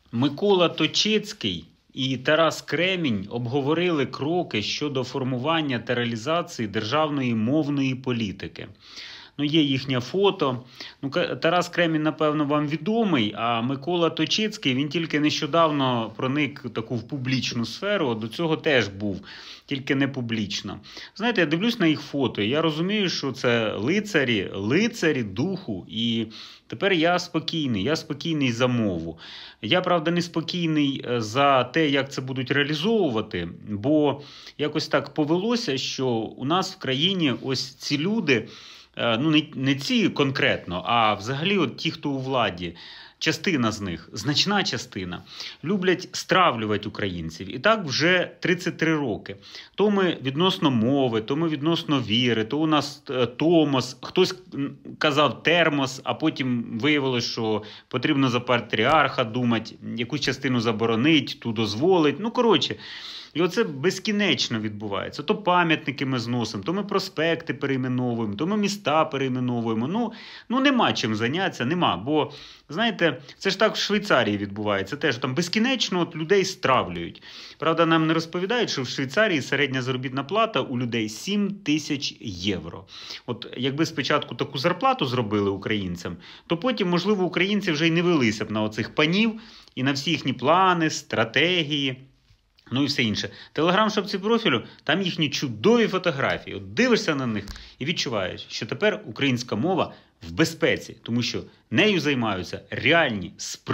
Микола Точицький і Тарас Кремінь обговорили кроки щодо формування та реалізації державної мовної політики. Є їхнє фото. Тарас Кремінь, напевно, вам відомий, а Микола Точицький, він тільки нещодавно проник в публічну сферу, до цього теж був, тільки не публічно. Знаєте, я дивлюсь на їх фото, і я розумію, що це лицарі духу, і тепер я спокійний за мову. Я, правда, не спокійний за те, як це будуть реалізовувати, бо якось так повелося, що у нас в країні ось ці люди, не ці конкретно, а взагалі ті, хто у владі, частина з них, значна частина, люблять стравлювати українців. І так вже 33 роки. То ми відносно мови, то ми відносно віри, то у нас Томос, хтось казав термос, а потім виявилось, що потрібно за патріарха думати, якусь частину заборонить, ту дозволить. І оце безкінечно відбувається. То пам'ятники ми зносимо, то ми проспекти перейменовуємо, то ми міста перейменовуємо. Нема чим зайнятися, нема. Бо, знаєте, це ж так в Швейцарії відбувається. Теж там безкінечно людей стравлюють. Правда, нам не розповідають, що в Швейцарії середня заробітна плата у людей 7 тисяч євро. Якби спочатку таку зарплату зробили українцям, то потім, можливо, українці вже й не велися б на оцих панів і на всі їхні плани, стратегії. І все інше. Телеграм-шапці профілю, там їхні чудові фотографії. Дивишся на них і відчуваєш, що тепер українська мова в безпеці, тому що нею займаються реальні,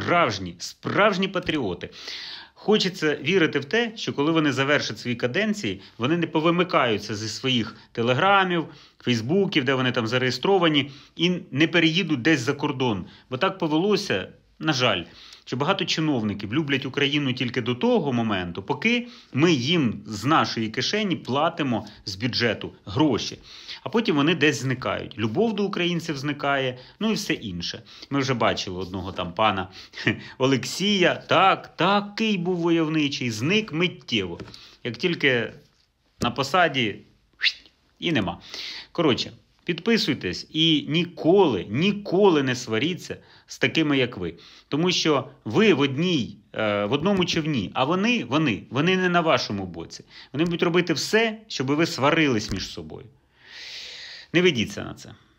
справжні патріоти. Хочеться вірити в те, що коли вони завершать свої каденції, вони не повимикаються зі своїх телеграмів, фейсбуків, де вони там зареєстровані, і не переїдуть десь за кордон. Бо так повелося, на жаль, що багато чиновників люблять Україну тільки до того моменту, поки ми їм з нашої кишені платимо з бюджету гроші. А потім вони десь зникають. Любов до українців зникає, і все інше. Ми вже бачили одного там пана Олексія. Такий був войовничий, зник миттєво. Як тільки на посаді і нема. Підписуйтесь і ніколи не сваріться з такими, як ви. Тому що ви в одному човні, а вони не на вашому боці. Вони будуть робити все, щоб ви сварились між собою. Не ведіться на це.